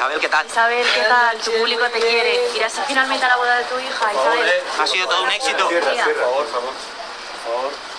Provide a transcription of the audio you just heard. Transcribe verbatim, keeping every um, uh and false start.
Isabel, ¿qué tal? Isabel, ¿qué tal? Tu público te quiere. ¿Irás finalmente a la boda de tu hija, Isabel? Ha sido todo un éxito. Cierra, cierra. Por favor, por favor.